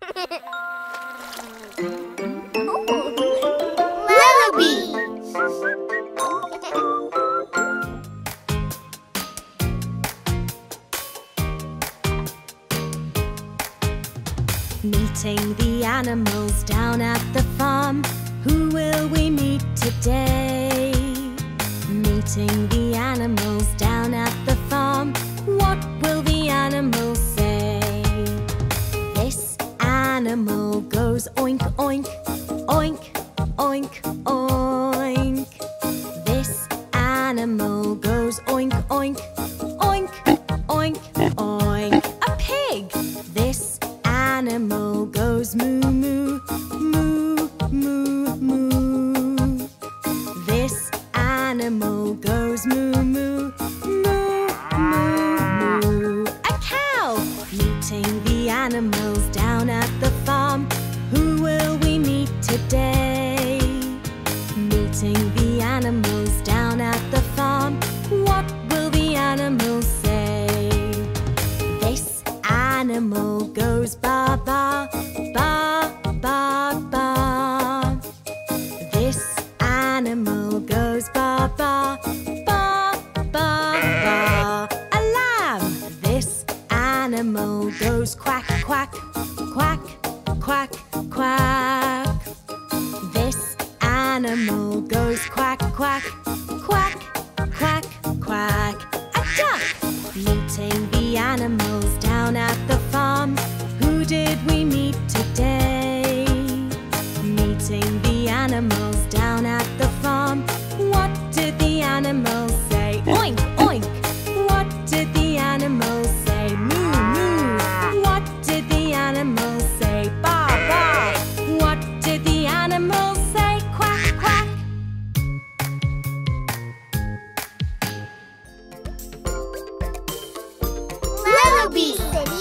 Meeting the animals down at the farm. Who will we meet today? Meeting the animals down at the farm. What will the animals say? This animal goes oink, oink, oink, oink, oink. This animal goes oink, oink, oink, oink, oink. A pig! This animal goes moo, moo, moo, moo, moo. This animal goes moo, moo, moo, moo, moo. A cow! Meeting the animals down at the farm. Who will we meet today? Meeting the animals down at the farm. What will the animals say? This animal goes ba, ba, ba, ba, ba. This animal goes ba, ba, ba, ba, ba. A lamb! This animal goes quack, quack, quack, quack, quack. This animal goes quack, quack, quack, quack, quack. A duck! Meeting the animals down at the farm. Who did we meet today? Meeting the animals down at the farm. What did the animals say? Oink, oink! What did the animals say? Moo, moo! What did the animals say? Ba, ba! What did the animals say? Quack, quack! Lullaby City